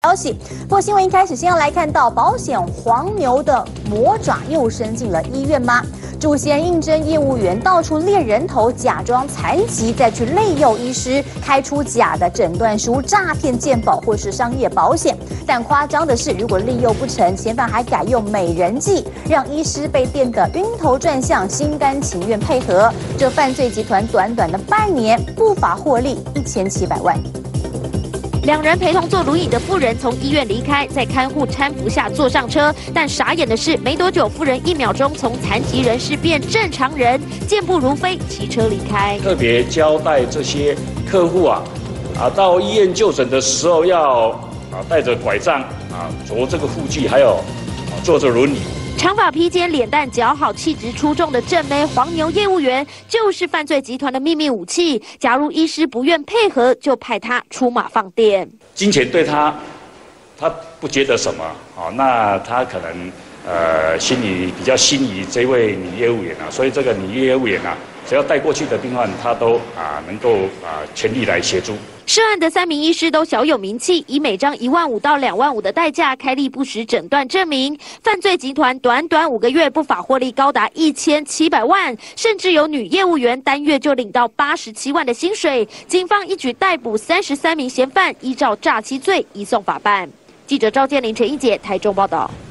消息。不过新闻一开始先要来看到保险黄牛的魔爪又伸进了医院吗？主嫌应征业务员到处猎人头，假装残疾，再去利诱医师开出假的诊断书，诈骗健保或是商业保险。但夸张的是，如果利诱不成，嫌犯还改用美人计，让医师被电得晕头转向，心甘情愿配合。这犯罪集团短短的半年，不法获利1700万。 2人陪同坐轮椅的妇人从医院离开，在看护搀扶下坐上车。但傻眼的是，没多久，妇人1秒钟从残疾人士变正常人，健步如飞，骑车离开。 特别交代这些客户到医院就诊的时候要带着拐杖着这个护具，还有坐着轮椅。 长发披肩、脸蛋姣好、气质出众的正妹黄牛业务员，就是犯罪集团的秘密武器。假如医师不愿配合，就派他出马放电。 金钱对他不觉得什么那他可能心里比较心仪这位女业务员所以这个女业务员只要带过去的病患，他都能够全力来协助。 涉案的3名医师都小有名气，以每张15000到2万5的代价开立不实诊断证明。犯罪集团短短5个月不法获利高达1700万，甚至有女业务员单月就领到87万的薪水。警方一举逮捕33名嫌犯，依照诈欺罪移送法办。记者赵建林、陈一杰台中报道。